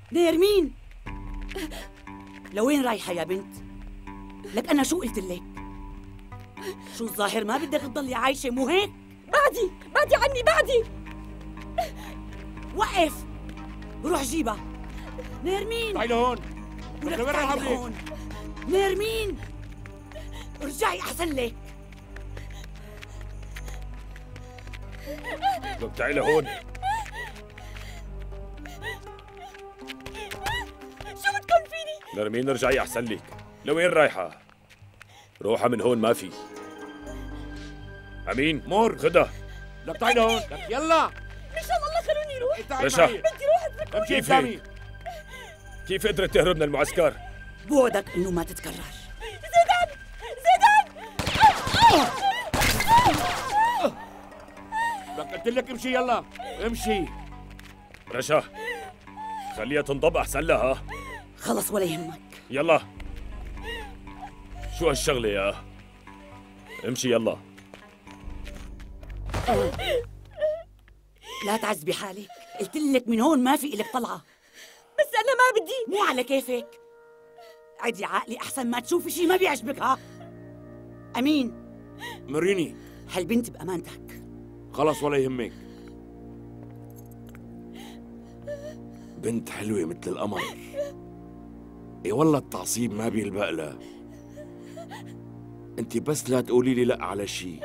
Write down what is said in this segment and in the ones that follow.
نيرمين، لوين رايحة يا بنت؟ لك أنا شو قلت لك؟ شو الظاهر ما بدك تضلي عايشة مو هيك؟ بعدي عني بعدي. وقف، روح جيبها. نيرمين تعي لهون. ولك تعي لهون. نيرمين ارجعي أحسن لك. لك تعي لهون. شو بدكم فيني؟ نرمين ارجعي أحسن لك. لوين رايحة؟ روحها من هون ما في. أمين مر خدها. لك تعي لهون. لك يلا. ان شاء الله خلوني روح. رشا بدي روح اتركوني. امشي كيف هيك؟ كيف قدرت تهرب من المعسكر؟ بوعدك إنه ما تتكرر. زيدان لك قلت لك امشي يلا امشي. رشا خليها تنضب أحسن لها. خلص ولا يهمك. يلا شو هالشغلة يا؟ امشي يلا. لا تعذبي حالك، قلت لك من هون ما في إلك طلعة. بس انا ما بدي. مو على كيفك. عدي عقلي أحسن ما تشوفي شي ما بيعجبك. ها أمين، مريني. هالبنت بأمانتك. خلص ولا يهمك. بنت حلوة مثل القمر. اي والله التعصيب ما بيلبق لها. انت بس لا تقولي لي لا على شيء.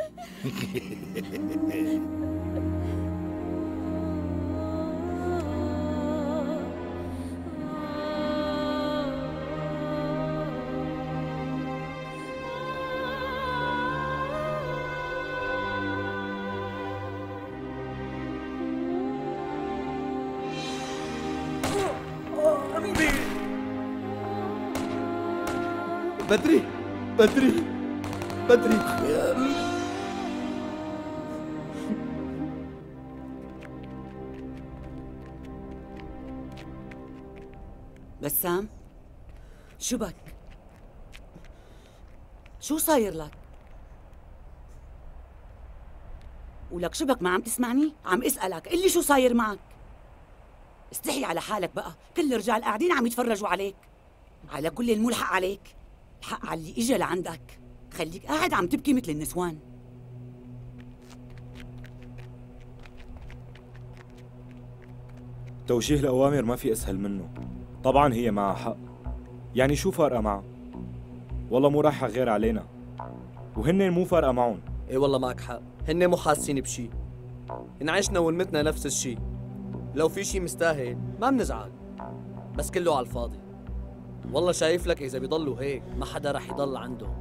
بدري بدري بدري. بسام، شو بك؟ شو صاير لك؟ ولك شو بك ما عم تسمعني؟ عم اسألك، قل لي شو صاير معك؟ استحي على حالك بقى، كل الرجال قاعدين عم يتفرجوا عليك. على كل الملحق عليك، الحق على اللي اجى لعندك. خليك قاعد عم تبكي مثل النسوان. توجيه الأوامر ما في أسهل منه. طبعاً هي معها حق، يعني شو فارقة معها؟ والله مو رايحة غير علينا، وهن مو فارقة معهم. اي والله معك حق، هن مو حاسين بشي. إن عشنا ونمتنا نفس الشي. لو في شي مستاهل ما بنزعل، بس كله على الفاضي. والله شايف لك إذا بيضلوا هيك ما حدا رح يضل عندهم.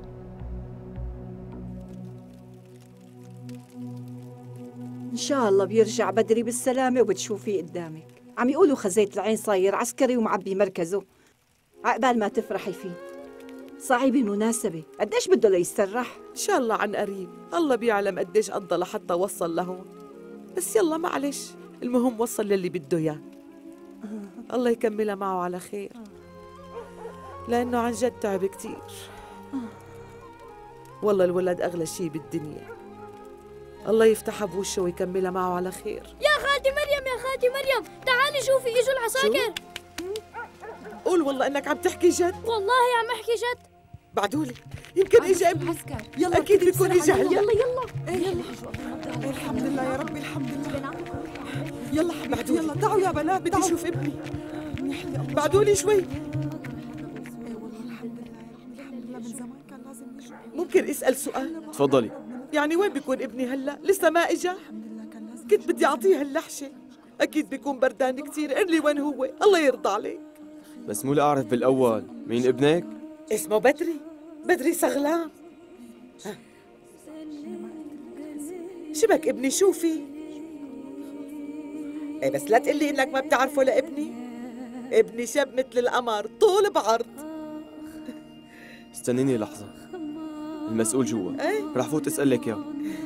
إن شاء الله بيرجع بدري بالسلامة وبتشوفيه قدامك. عم يقولوا خزيت العين صاير عسكري ومعبي مركزه. عقبال ما تفرحي فيه. صعيب المناسبة، قديش بده ليسترح؟ إن شاء الله عن قريب. الله بيعلم قديش قضى لحتى وصل لهون. بس يلا معلش، المهم وصل للي بده إياه. الله يكملها معه على خير، لأنه عن جد تعب كتير. والله الولد أغلى شي بالدنيا. الله يفتحها بوشه ويكملها معه على خير. يا خالتي مريم يا خالتي مريم، تعالي شوفي اجوا العساكر. قول والله إنك عم تحكي جد. والله عم احكي جد. بعدولي يمكن اجى ابني. يلا اكيد بيكون اجى هلا. يلا الحمد لله يا ربي الحمد لله. يلا حبيبتي يلا تعوا يا بنات بدي اشوف ابني. بعدولي شوي. ممكن اسال سؤال؟ تفضلي. يعني وين بيكون ابني هلا؟ لسه ما اجى؟ كنت بدي اعطيه هاللحشه. اكيد بيكون بردان كثير. قل لي وين هو؟ الله يرضى عليك. بس مو لأعرف بالأول مين ابنك؟ اسمه بدري. بدري صغلان. شبك ابني شوفي. ايه بس لا تقلي انك ما بتعرفه لابني. ابني شاب مثل القمر طول بعرض. استنيني لحظة، المسؤول جوا. ايه رح فوت اسألك ياه.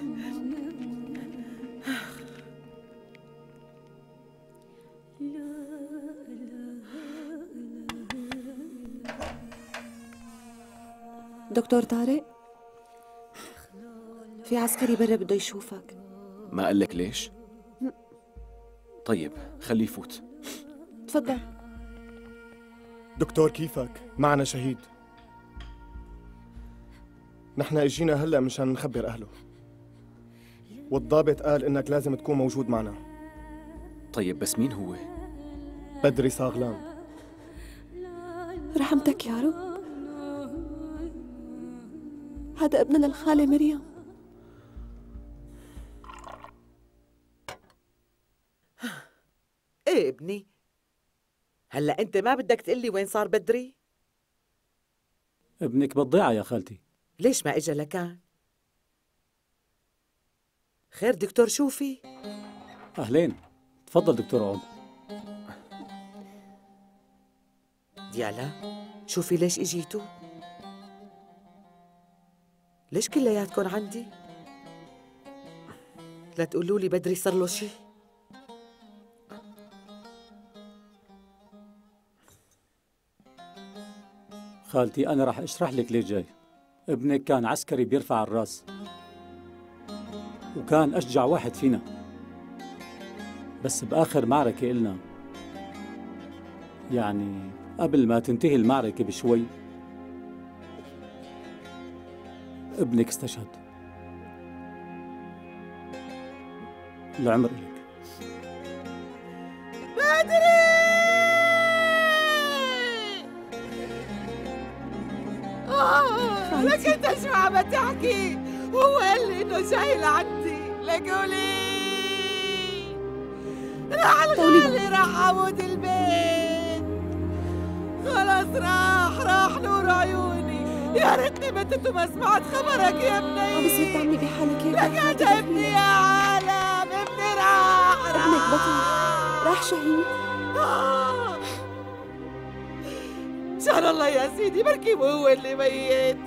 دكتور طارق، في عسكري برا بده يشوفك. ما قال لك ليش؟ طيب خليه يفوت. تفضل. دكتور كيفك؟ معنا شهيد. نحن اجينا هلا مشان نخبر اهله، والضابط قال انك لازم تكون موجود معنا. طيب بس مين هو؟ بدري صاغلان. رحمتك يا رب. هذا ابننا الخالة مريم. ايه ابني، هلا انت ما بدك تقلي وين صار بدري؟ ابنك بالضيعة يا خالتي. ليش ما اجا لكان؟ خير دكتور شوفي؟ أهلين، تفضل دكتور عود. ديالا شوفي ليش اجيتوا؟ ليش كلياتكن عندي؟ لا تقولوا لي بدري صار له شيء. خالتي أنا راح أشرح لك ليش جاي. ابنك كان عسكري بيرفع الراس، وكان أشجع واحد فينا، بس بآخر معركة إلنا، يعني قبل ما تنتهي المعركة بشوي، ابنك استشهد. العمر إلك. بدري! لك انت شو عم تحكي؟ هو قال لي انه جاي لعندي، لك قولي راح الغالي، راح عمود البيت، خلص راح نور عيوني. يا ريتني متت وما سمعت خبرك يا ابني. عم بصير تعملي بحالك هيك؟ لك انت ابني يا عالم، ابني راح ابنك بطل، راح شهيد. شان الله يا سيدي، بركي مو هو اللي ميت،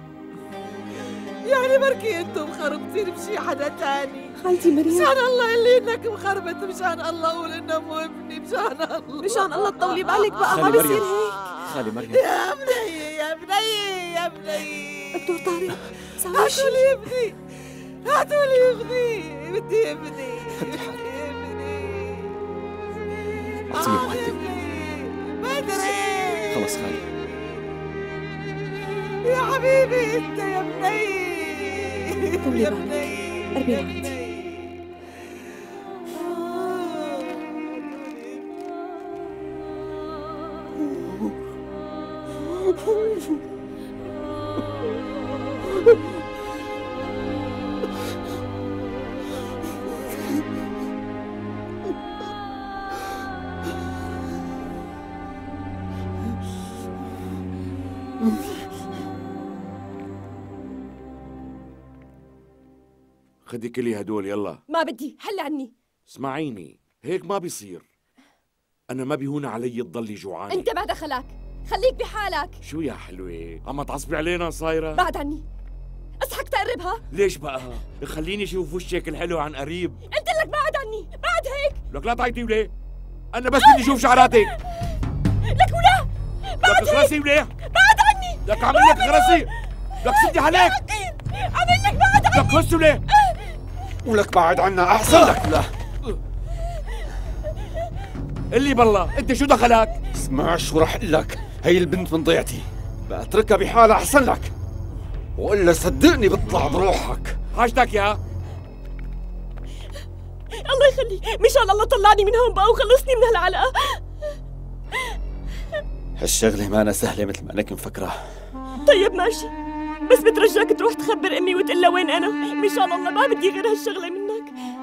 يعني بركي انتم مخربطين بشي حدا تاني. خالتي مريم، مشان الله اللي انك مخربط، مشان الله قول انه مو ابني، مشان الله، مشان الله تطولي بالك بقى، ما بيصير هيك. خالي مريم، يا ابني يا ابني يا ابني. دكتور طارق سوي هاتوا شيء. لي ابني، هاتوا لي ابني، بدي ابني، بدي ابني. أعطيه مهدئ. بدري خلص خالي. يا حبيبي انت يا ابني، طولي يا بالك، ابني، قربي يا لعندي. ابني. خدي كلي هدول يلا. ما بدي، حل عني. اسمعيني، هيك ما بيصير. أنا ما بيهون علي تضلي جوعانة. انت ما دخلك، خليك بحالك. شو يا حلوة؟ عم تعصبي علينا صايرة؟ بعد عني، اضحك تقربها. ليش بقى؟ خليني اشوف وشك الحلو عن قريب. قلت لك بعد عني، بعد هيك. لك لا تعيطي وليه؟ أنا بس بدي أشوف شعراتك. لك ولا بعد لك اخرسي وليه؟ بعد عني. لك عامل لك اخرسي. لك سدي حالك. عامل لك بعد عني. لك هسه وليه؟ ولك بعد عنا أحسن لك. لا اللي بالله انت شو دخلك؟ اسمع شو رح اقول لك، هي البنت من ضيعتي، بأتركها بحالها احسن لك، والا صدقني بطلع بروحك. حاجتك يا الله يخليك، مشان الله طلعني من هون بقى وخلصني من هالعلقه. هالشغله ما أنا سهله مثل ما انك مفكره. طيب ماشي، بس بترجاك تروح تخبر امي وتقول لها وين انا، مشان الله ما بدي غير هالشغله منك.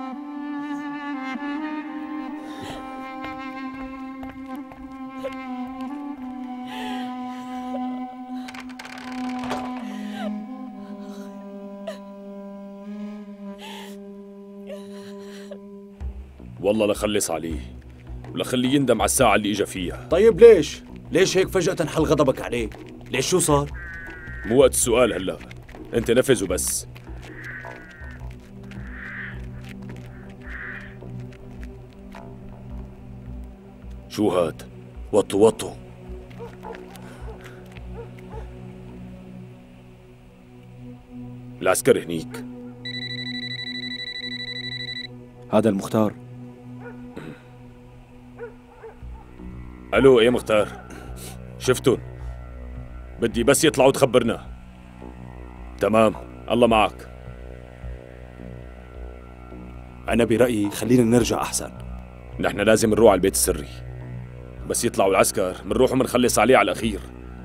والله لخلص عليه ولخليه يندم على الساعة اللي اجى فيها. طيب ليش؟ ليش هيك فجأة حل غضبك عليه؟ ليش شو صار؟ مو وقت السؤال هلا، انت نفذ وبس. شو هاد؟ وطوا العسكري هنيك. هذا المختار. الو، ايه مختار؟ شفتن؟ بدي بس يطلعوا تخبرنا. تمام، الله معك. أنا برأيي خلينا نرجع أحسن. نحن لازم نروح على البيت السري، بس يطلعوا العسكر منروح ومنخلص عليه على الأخير.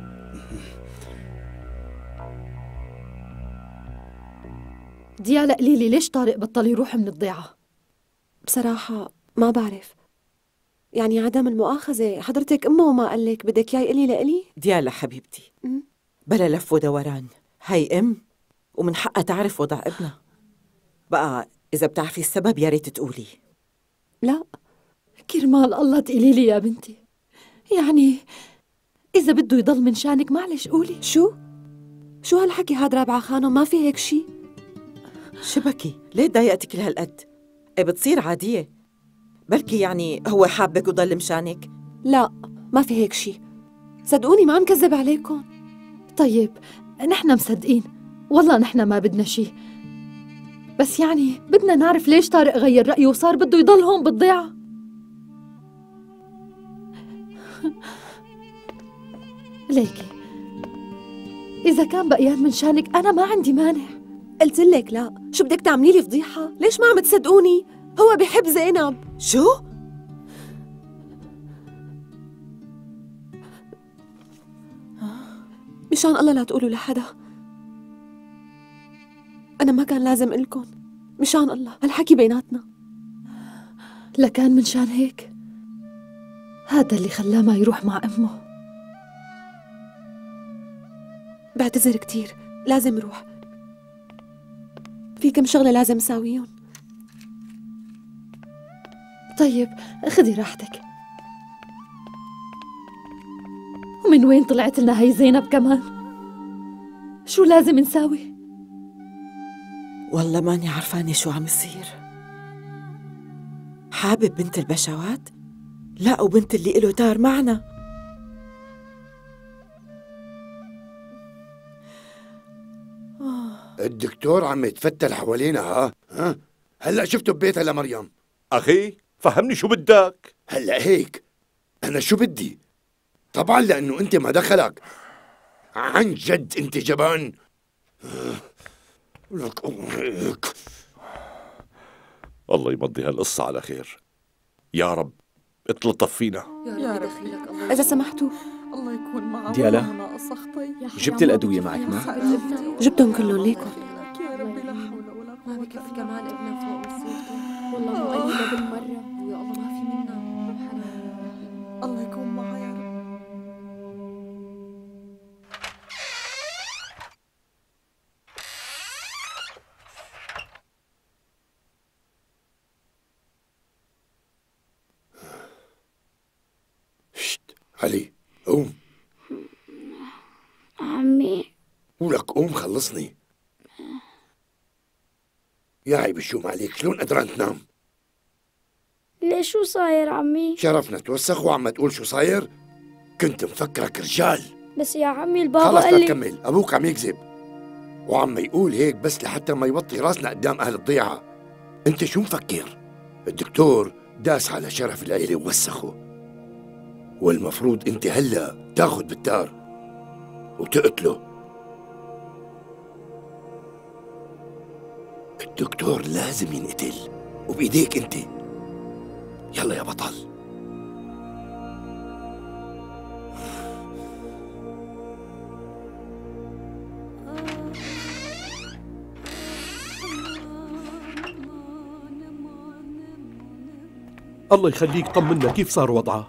ديالا قليلي ليش طارق بطل يروح من الضيعة؟ بصراحة ما بعرف، يعني عدم المؤاخذة حضرتك أمه وما قال لك بدك ياي قلي لإلي؟ ديالا حبيبتي، بلا لف ودوران، هي أم ومن حقها تعرف وضع ابنها. بقى إذا بتعرفي السبب يا ريت تقولي. لا كرمال الله تقولي لي يا بنتي، يعني إذا بده يضل من شانك معلش قولي. شو هالحكي هاد رابعة خانم؟ ما في هيك شي. شبكي ليه ضايقتك لهالقد؟ بتصير عادية، بلكي يعني هو حابك وضل مشانك. لا ما في هيك شي، صدقوني ما عم كذب عليكم. طيب نحن مصدقين، والله نحن ما بدنا شي، بس يعني بدنا نعرف ليش طارق غير رأيه وصار بده يضل هون بالضيعة. ليكي إذا كان بقيان من شانك أنا ما عندي مانع. قلت لك لا، شو بدك تعملي لي فضيحة؟ ليش ما عم تصدقوني؟ هو بحب زينب. شو؟ مشان الله لا تقولوا لحدا، أنا ما كان لازم إلكن، مشان الله هالحكي بيناتنا. لكان من شان هيك هذا اللي خلاه ما يروح مع أمه. بعتذر كتير، لازم روح، في كم شغلة لازم ساويهم. طيب خذي راحتك. ومن وين طلعت لنا هي زينب كمان؟ شو لازم نساوي؟ والله ماني عرفانة شو عم يصير. حابب بنت البشوات؟ لا وبنت اللي إله دار معنا. الدكتور عم يتفتل حوالينا. ها هلا شفته ببيتها لمريم. أخي فهمني شو بدك. هلا هيك أنا شو بدي؟ طبعا لأنه أنت ما دخلك. عن جد أنت جبان. لك هيك. الله يمضي هالقصة على خير يا رب. اتلطف فينا يا رب. إذا سمحتوا. الله يكون معك. ديالا جبت الأدوية معك ما؟ جبتهم كلهم ليكم. يا ربي لا حول ولا قوة. ما بكفي كمان ابنها فوق مصيبته. والله مؤيدة بالمرة. ويا الله ما في منا. الله يكون معها يا رب. علي قوم. عمي ولك قوم خلصني. يا عيب الشوم عليك، شلون قدران تنام؟ ليش شو صاير عمي؟ شرفنا توسخ وعم تقول شو صاير؟ كنت مفكرك رجال. بس يا عمي البابا خلص قال لا لي تكمل، ابوك عم يكذب وعم يقول هيك بس لحتى ما يوطي راسنا قدام اهل الضيعه. انت شو مفكر؟ الدكتور داس على شرف العيله ووسخه، والمفروض انت هلا تاخذ بالدار وتقتله. الدكتور لازم ينقتل وبايديك انت. يلا يا بطل. الله يخليك طمنا، كيف صار وضعها؟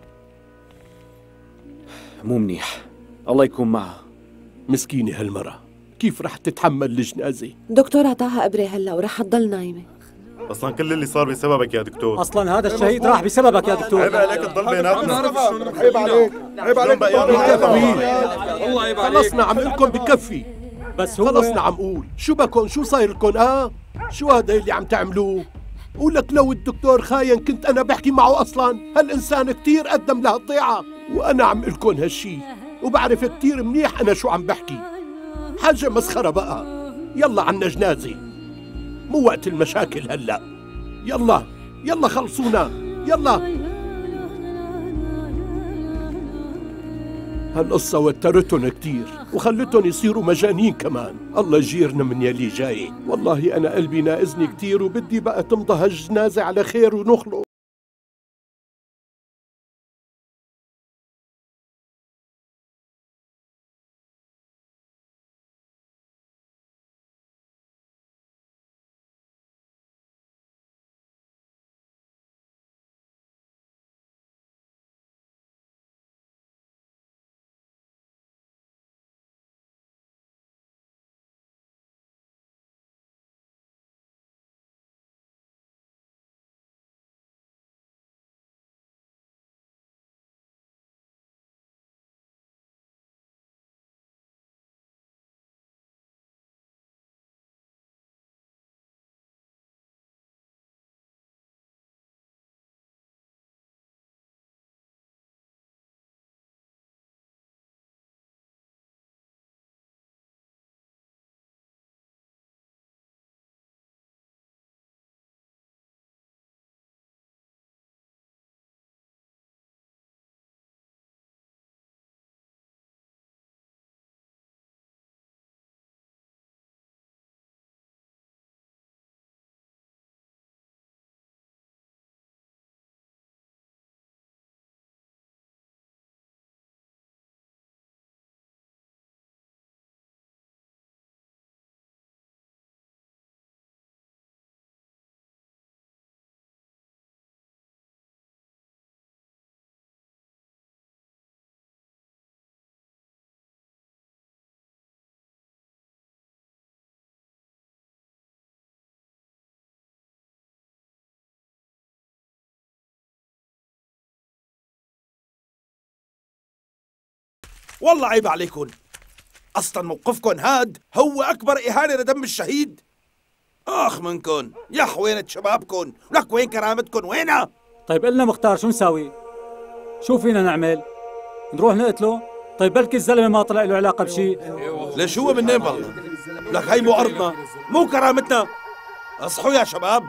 مو منيح، الله يكون معها. مسكينة هالمرة، كيف رح تتحمل الجنازة؟ دكتور عطاها إبرة هلا ورح تضل نايمة. اصلا كل اللي صار بسببك يا دكتور. اصلا هذا الشهيد راح بسببك يا دكتور. عيب عليك تضل بيناتنا. عيب عليك، عيب عليك. والله عيب عليك. خلصنا عم لكم بكفي. بس هو خلصنا عم قول، شو بكون؟ شو صاير لكم؟ شو هذا اللي عم تعملوه؟ ولك لو الدكتور خاين كنت انا بحكي معه اصلا. هالانسان كتير قدم لهالضيعه وانا عم لكم هالشي، وبعرف كتير منيح انا شو عم بحكي. حاجه مسخره بقى. يلا عنا جنازه، مو وقت المشاكل هلا. يلا يلا خلصونا يلا. هالقصة وترتهم كتير وخلتهم يصيروا مجانين كمان. الله يجيرنا من يلي جاي. والله أنا قلبي ناقزني كتير وبدي بقى تمضى هالجنازة على خير ونخلص. والله عيب عليكم. اصلا موقفكم هاد هو اكبر اهانه لدم الشهيد. اخ منكم يا وينة شبابكم؟ لك وين كرامتكم؟ وينها؟ طيب قلنا مختار شو نساوي؟ شو فينا نعمل؟ نروح نقتله؟ طيب بلكي الزلمه ما طلع له علاقه بشيء. ليش هو منين بالله؟ لك هي مو ارضنا، مو كرامتنا. اصحوا يا شباب.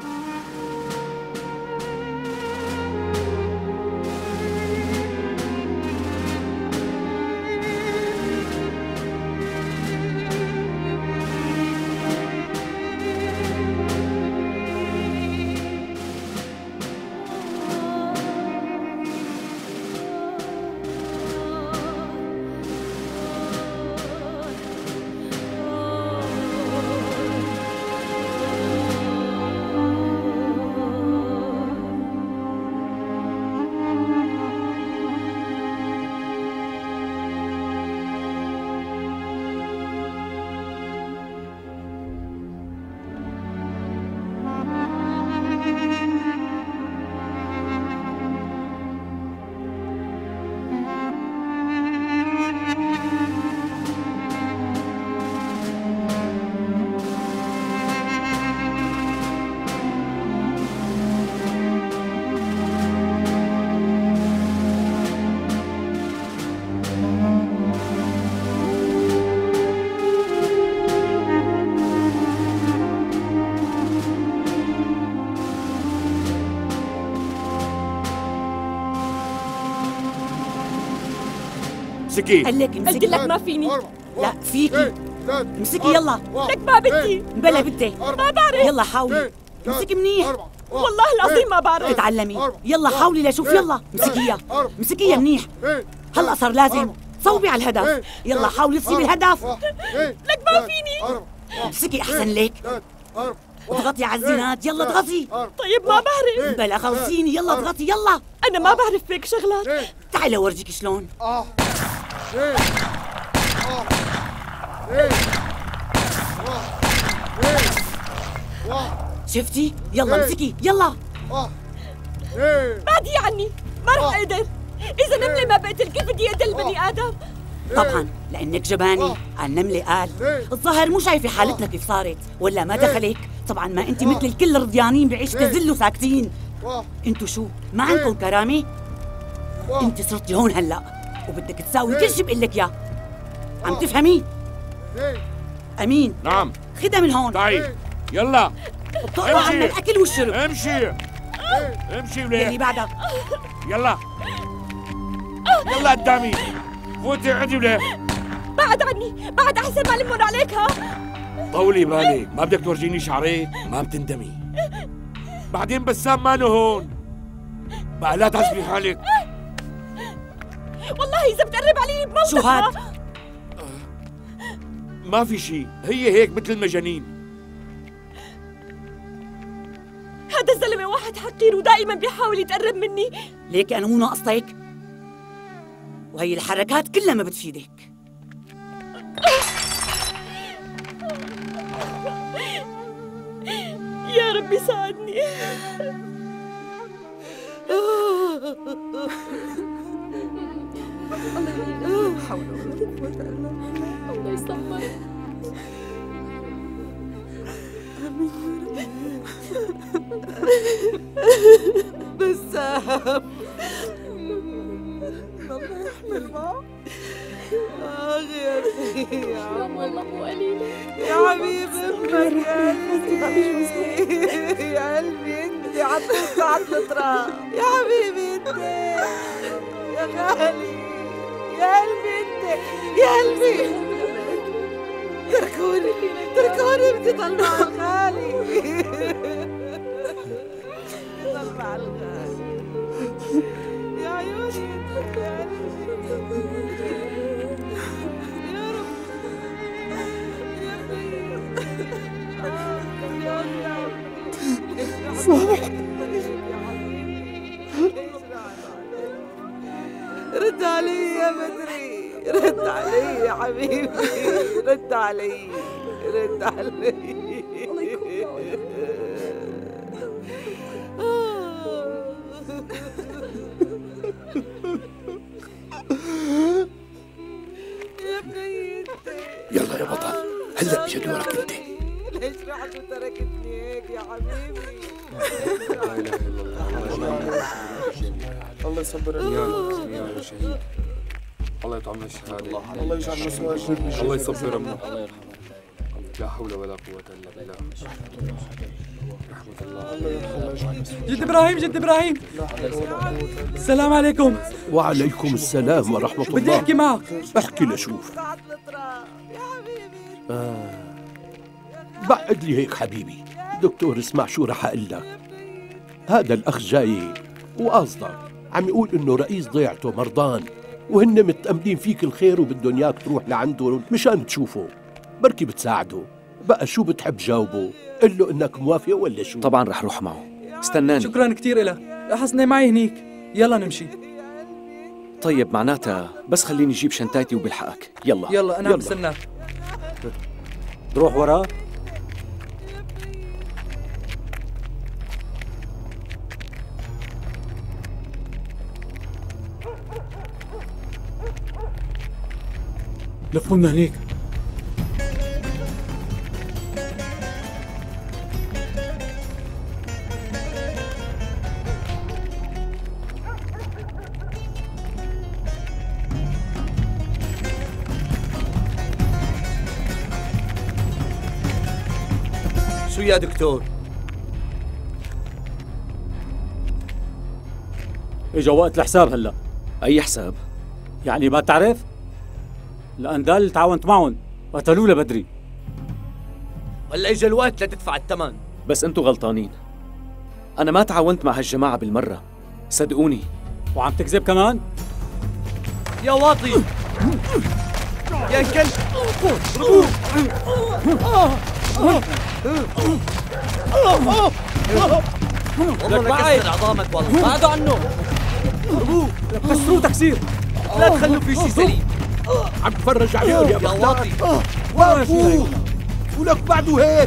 امسكي. قال لك امسكي. قلت لك ما فيني. لا فيكي. امسكي يلا. لك ما بدي. بلا بدي. ما بعرف. يلا حاولي. امسكي منيح. والله العظيم ما بعرف. اتعلمي. يلا حاولي لشوف. يلا امسكيها. امسكيها منيح. هلا صار لازم صوبي على الهدف. يلا حاولي تصيبي الهدف. لك ما فيني. امسكي احسن لك. اضغطي على الزينات. يلا اضغطي. طيب ما بعرف. بلا خلصيني. يلا اضغطي. يلا. انا ما بعرف فيك شغلات. تعالي اورجيك شلون. شفتي؟ يلا امسكي. يلا. بعدي عني. ما رح اقدر. اذا نملة ما بقتل كيف بدي اقتل بني ادم؟ طبعا لانك جبانه. النملة قال. الظاهر مو شايفه حالتنا كيف صارت ولا ما دخلك. طبعا ما انت مثل الكل رضيانين بعيش تذلوا ساكتين. انتو شو ما عندكم كرامه؟ انت صرتي هون هلا وبدك تساوي كل شيء بقول لك اياه. عم تفهمي؟ امين. نعم. خدها من هون. طيب يلا الطقطقة عنا الاكل والشرب. امشي امشي وليه؟ يلي بعدك. يلا يلا قدامي. فوتي عندي ولا بعد عني، بعد أحسن ما لمون عليك. ها طولي بالك، ما بدك تورجيني شعريك، ما بتندمي. بعدين بسام مانو هون، بقى لا تعذبي حالك. والله إذا بتقرب علي بموتك. شو هاد؟ ما في شيء، هي هيك مثل المجانين. هذا الزلمة واحد حقير ودائما بيحاول يتقرب مني. ليك أنا مو ناقصتك، وهي الحركات كلها ما بتفيدك. يا ربي ساعدني. لا حول ولا قوة إلا بالله. الله يسامحك. بسام الله يحمل معه. يا أخي يا عم والله مو قليلة يا حبيب امك يا قلبي انت عطيت بعد التراب يا حبيبي انت يا غالي يا قلبي انت يا قلبي تركوني بدي ضل مع الغالي ضل مع الغالي يا عيوني انت يا قلبي رد علي يا بدري، رد علي يا حبيبي، رد علي، رد علي. يا بني انت يلا يا بطل، هلا اجى دورك انت. ليش رحت وتركتني هيك يا حبيبي؟ لا اله الا الله. الله يصبر يا شهيد. الله يطعمنا الشهاده. الله يجعل مسواك. الله يصبر امه. الله يرحمه. لا حول ولا قوه الا بالله. رحمه الله. جد ابراهيم، جد ابراهيم، السلام عليكم. وعليكم السلام ورحمة الله. بدي احكي معك. احكي لشوف. بعد لي هيك حبيبي. دكتور اسمع شو رح اقول لك. هذا الاخ جاي وقصدك عم يقول انه رئيس ضيعته مرضان، وهن متأملين فيك الخير وبدهم اياك تروح لعنده مشان تشوفه، بركي بتساعده. بقى شو بتحب جاوبه؟ قل له انك موافق ولا شو؟ طبعا رح روح معه، استناني. شكرا كثير لك، حسني معي هنيك. يلا نمشي. طيب معناتها بس خليني اجيب شنطتي وبلحقك. يلا يلا انا عم بستناك. روح وراه. لفوا لنا هنيك. شو يا دكتور؟ اجا وقت الحساب هلا. اي حساب؟ يعني ما تعرف؟ الأندال اللي تعاونت معهم قتلوه لبدري. هلا اجى الوقت لتدفع الثمن. بس انتوا غلطانين، انا ما تعاونت مع هالجماعة بالمرة، صدقوني. وعم تكذب كمان؟ يا واطي يا كلب. والله لكسر عظامك والله. بعدوا عنه. لك كسروه تكسير. لا تخلوا في شيء سليم. عم تفرج عليهم يا واطي. وقفوا ولك بعده هيك.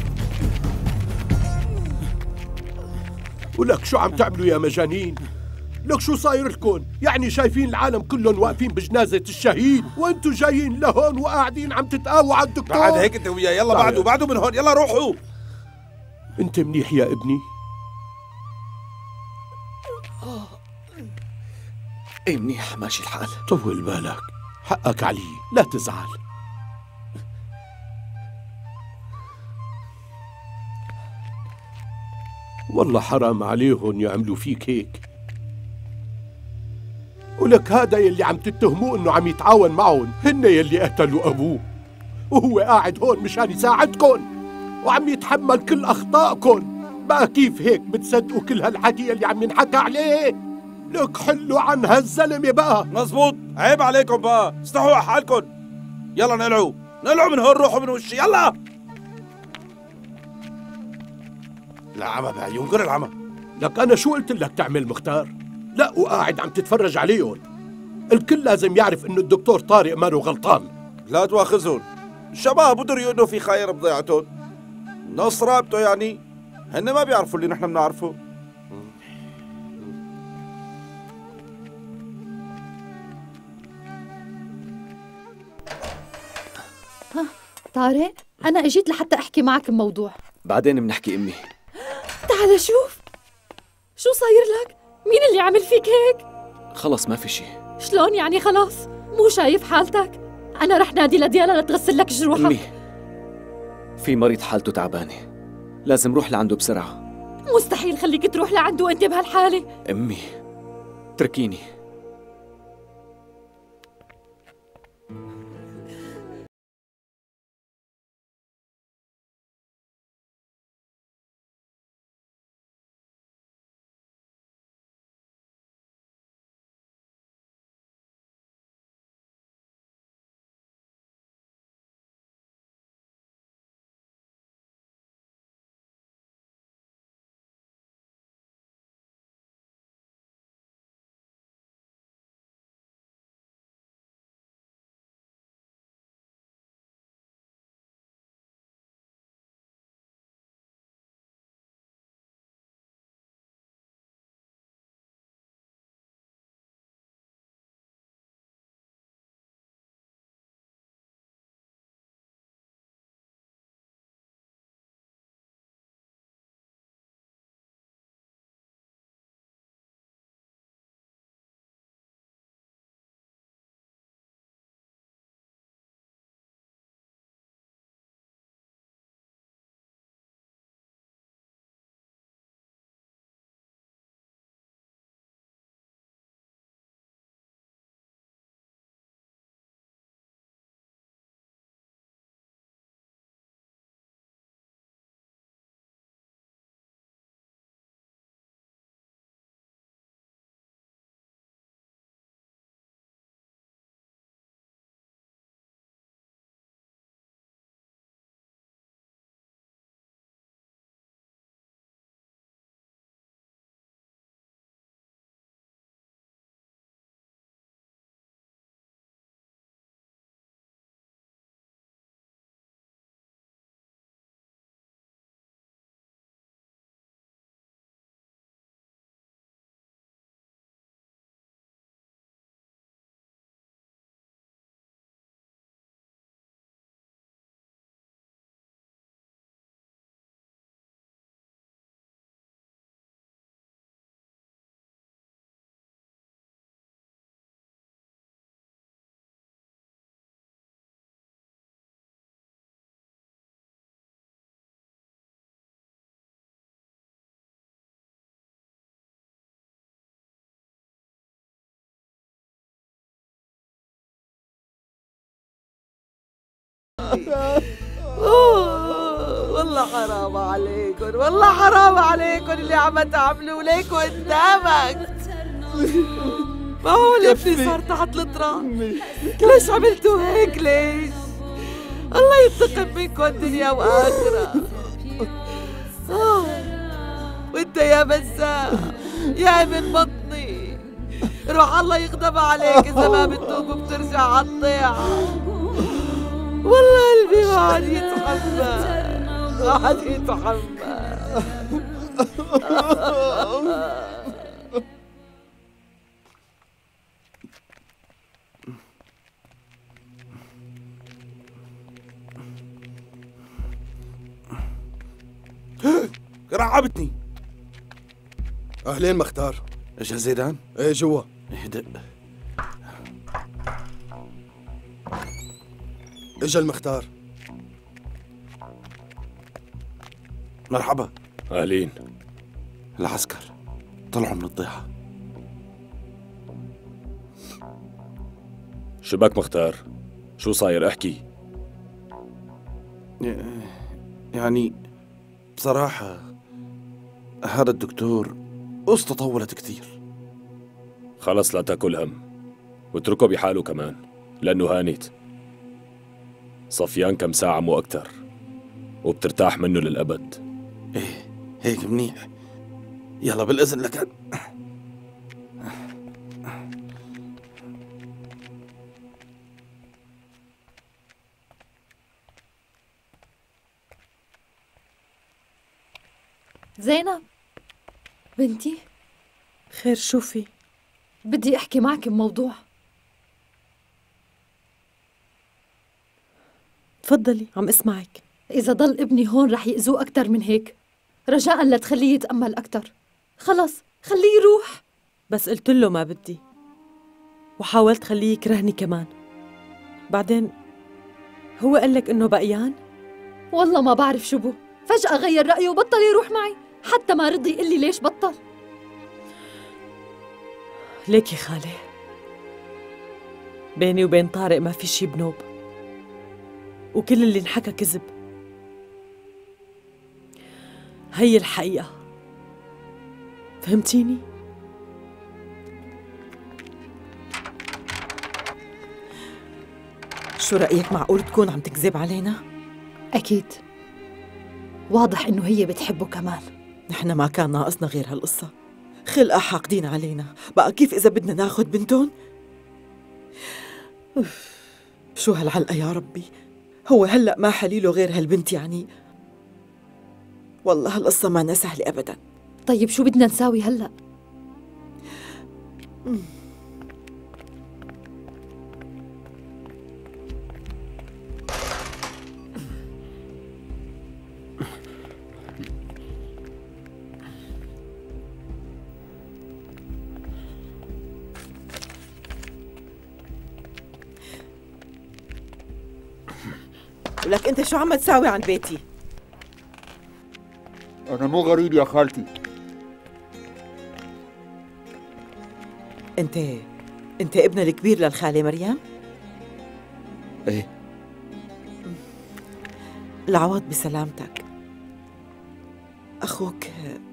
ولك شو عم تعملوا يا مجانين؟ لك شو صاير لكم؟ يعني شايفين العالم كلهم واقفين بجنازة الشهيد وانتم جايين لهون وقاعدين عم تتقاووا على الدكتور. بعد هيك انت وياه. يلا بعده من هون. يلا روحوا. انت منيح يا ابني؟ ايه منيح، ماشي الحال. طول بالك، حقك علي، لا تزعل. والله حرام عليهم يعملوا فيك هيك. ولك هذا يلي عم تتهموه انه عم يتعاون معهم هن يلي قتلوا ابوه، وهو قاعد هون مشان يساعدكن وعم يتحمل كل اخطائكن. بقى كيف هيك بتصدقوا كل هالحكي اللي عم ينحكى عليه؟ لك حلوا عن هالزلمه بقى. مزبوط، عيب عليكم بقى، استحوا حالكم. يلا نقلعوا من هون، روحوا من وشي، يلا. العمى بعيونكم العمى. لك انا شو قلت لك تعمل مختار؟ لا وقاعد عم تتفرج عليهم. الكل لازم يعرف انه الدكتور طارق مانو غلطان. لا تواخذهم، الشباب بدروا انه في خير بضيعتهم، نص رابطه يعني، هن ما بيعرفوا اللي نحن بنعرفه. طارق، أنا أجيت لحتى أحكي معك بموضوع. بعدين بنحكي أمي. تعال شوف شو صاير لك؟ مين اللي عمل فيك هيك؟ خلص ما في شي. شلون يعني خلاص؟ مو شايف حالتك؟ أنا رح نادي لديالا لتغسل لك جروحك. أمي، في مريض حالته تعبانة، لازم روح لعنده بسرعة. مستحيل خليك تروح لعنده وأنت بهالحالة. أمي تركيني. والله حرام عليكم، والله حرام عليكم اللي عم تعملوا ليكم قدامك. ما هو ابني صار تحت التراب. ليش عملتوا هيك؟ ليش؟ الله ينتقم منكم دنيا واخره. وانت يا بسام يا ابن بطني، روح الله يغضب عليك اذا ما بتتوب وبترجع على الطيعه. والله قلبي ما عاد يتحمل، ما عاد يتحمل. رعبتني. اهلين مختار. اجا زيدان؟ ايه جوا. اهدأ. اجا المختار. مرحبا. اهلين. العسكر طلعوا من الضيعة. شبك مختار؟ شو صاير؟ احكي. يعني بصراحة هذا الدكتور قصته طولت كثير. خلص لا تاكل هم واتركه بحاله كمان، لأنه هانت صفيان كم ساعة مو أكتر، وبترتاح منه للأبد. ايه هيك منيح. يلا بالإذن لك. زينب بنتي. خير شو في؟ بدي احكي معك بموضوع. تفضلي عم اسمعك. إذا ضل ابني هون رح يأذوه أكتر من هيك، رجاءً لا تخليه يتأمل أكتر. خلص خليه يروح. بس قلت له ما بدي، وحاولت خليه يكرهني كمان. بعدين هو قال لك إنه بقيان؟ والله ما بعرف شو بو، فجأة غير رأيه وبطل يروح معي، حتى ما رضي يقول لي ليش بطل. ليكي خالي، بيني وبين طارق ما في شي بنوب، وكل اللي انحكى كذب. هي الحقيقة، فهمتيني؟ شو رأيك، معقول تكون عم تكذب علينا؟ أكيد، واضح إنه هي بتحبه كمان. نحن ما كان ناقصنا غير هالقصة. خلقة حاقدين علينا، بقى كيف إذا بدنا ناخد بنتون؟ شو هالعلقة يا ربي، هو هلأ ما حليله غير هالبنت يعني؟ والله هالقصة ما سهلة أبدا. طيب شو بدنا نساوي هلأ؟ ولك أنت شو عم تساوي عند بيتي؟ أنا مو غريب يا خالتي. أنت ابن الكبير للخالة مريم؟ ايه. العوض بسلامتك. أخوك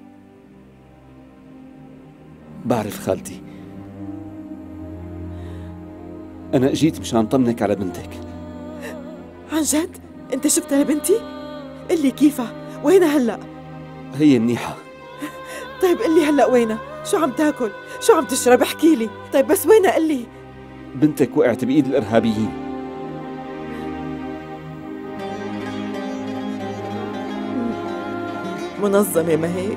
بعرف خالتي، أنا أجيت مشان طمنك على بنتك. عن جد؟ أنت شفتها لبنتي؟ قل لي كيفها؟ وينها هلأ؟ هي منيحة. طيب قل لي هلأ وينها؟ شو عم تاكل؟ شو عم تشرب؟ احكي لي. طيب بس وينها قل لي؟ بنتك وقعت بإيد الإرهابيين. منظمة ما هيك؟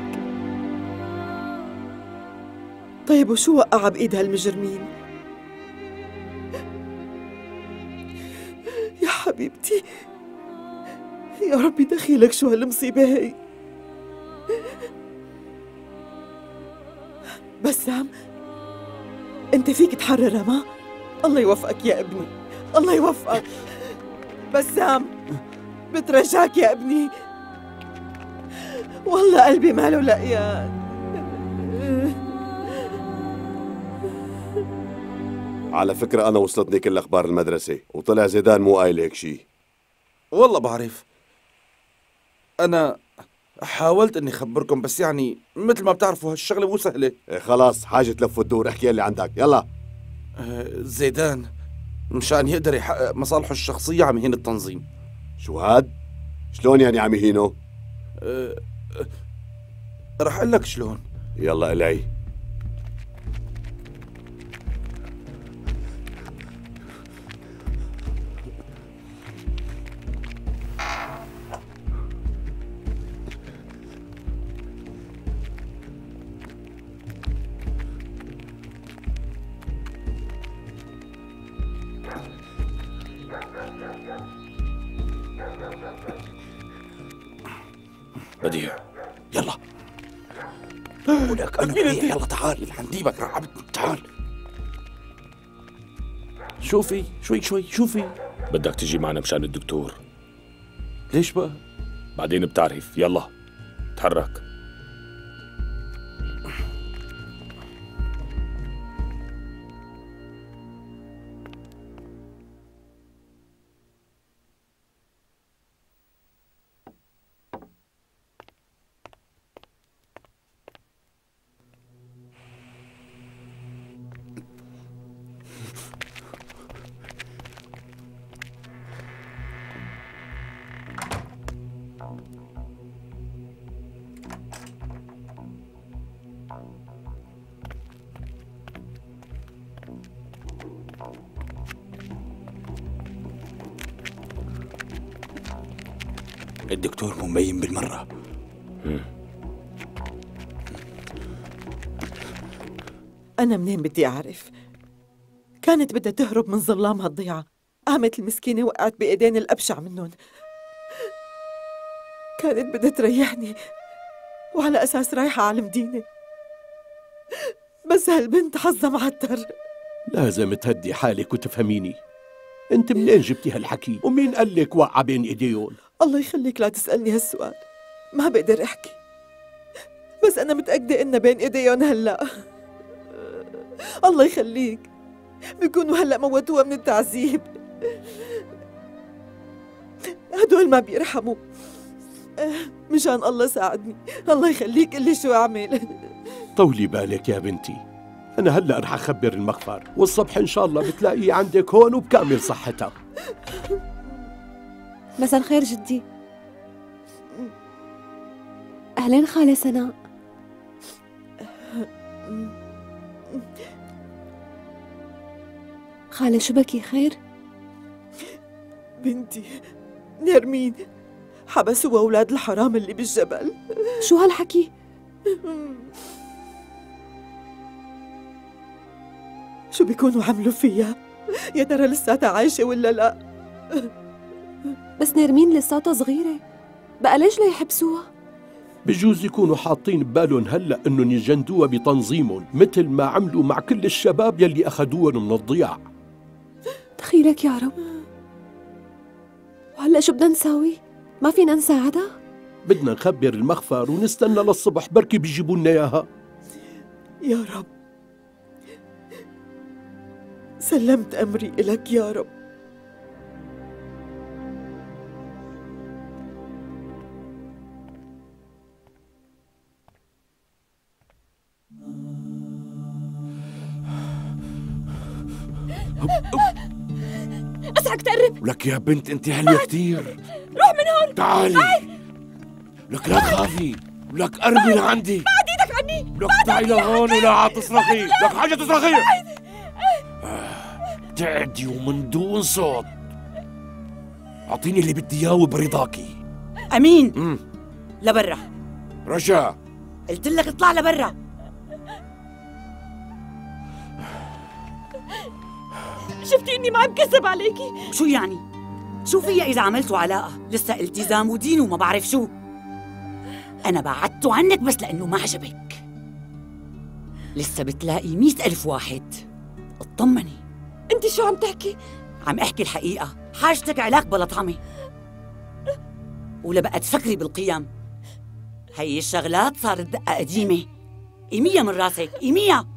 طيب وشو وقع بإيد هالمجرمين؟ يا حبيبتي، يا ربي دخيلك شو هالمصيبة هي. بسام، انت فيك تحررها ما؟ الله يوفقك يا ابني، الله يوفقك. بسام بترجاك يا ابني، والله قلبي ماله لقيان. على فكرة أنا وصلتني كل أخبار المدرسة، وطلع زيدان مو قايل هيك شي. والله بعرف، أنا حاولت إني أخبركم، بس يعني مثل ما بتعرفوا هالشغلة مو سهلة. إيه خلاص، حاجة تلف وتدور، احكي اللي عندك يلا. زيدان مشان يقدر يحقق مصالحه الشخصية عم يهين التنظيم. شو هاد؟ شلون يعني عم يهينه؟ رح أقول لك شلون. يلا إلي. بديع يلا. ولك أنا بديع، يلا تعال. حنديبك رعبت، تعال. شوفي شوي شوفي. بدك تجي معنا مشان الدكتور. ليش بقى؟ بعدين بتعرف. يلا تحرك. الدكتور مو مبين بالمرة. أنا منين بدي أعرف؟ كانت بدها تهرب من ظلامها الضيعة، قامت المسكينة وقعت بإيدين الأبشع منهم. كانت بدها تريحني وعلى أساس رايحة على المدينة، بس هالبنت حظها معتر. لازم تهدي حالك وتفهميني. انت منين جبتي هالحكي؟ ومين قال لك واقعة بين ايديهم؟ الله يخليك لا تسألني هالسؤال، ما بقدر أحكي، بس أنا متأكدة إنها بين إيديهم هلأ. الله يخليك، بيكونوا هلأ موتوها من التعذيب. هدول ما بيرحموا. مشان الله ساعدني، الله يخليك قلي شو أعمل. طولي بالك يا بنتي، أنا هلأ رح أخبر المخفر، والصبح إن شاء الله بتلاقيه عندك هون وبكامل صحتها. مساء الخير جدي. أهلين خالة سناء. خالة شو بكي خير؟ بنتي نرمين حبسوا أولاد الحرام اللي بالجبل. شو هالحكي؟ شو بيكونوا عملوا فيها؟ يا ترى لساتها عايشة ولا لا؟ بس نرمين لساتها صغيرة، بقى ليش لا يحبسوها؟ بجوز يكونوا حاطين ببالهم هلأ إنهم يجندوها بتنظيمهم مثل ما عملوا مع كل الشباب يلي أخذوهم من الضياع. دخيلك يا رب. وهلأ شو بدنا نساوي؟ ما فينا نساعدها؟ بدنا نخبر المخفر ونستنى للصبح بركي بيجيبوا لنا إياها. يا رب سلمت أمري إلك يا رب. اسعك تقرب. لك يا بنت انت هلية كتير. روح من هون. تعالي. لك لا تخافي، لك قربي لعندي. بعد ايدك عني. لك تعي لهون ولا عتصرخي، لك حاجة تصرخي. تعدي ومن دون صوت. اعطيني اللي بدي اياه وبرضاكي. امين. لبرا. رجا قلت لك اطلع لبرا. شفتي اني ما عم كذب عليكي؟ شو يعني؟ شو فيها اذا عملتوا علاقه؟ لسه التزام ودين وما بعرف شو. انا بعدته عنك بس لانه ما عجبك. لسه بتلاقي 100,000 واحد. اطمني. انت شو عم تحكي؟ عم احكي الحقيقه. حاجتك علاق بلا طعمه، ولا بقى تفكري بالقيم. هي الشغلات صارت دقه قديمه. قيميها من راسك، قيميها.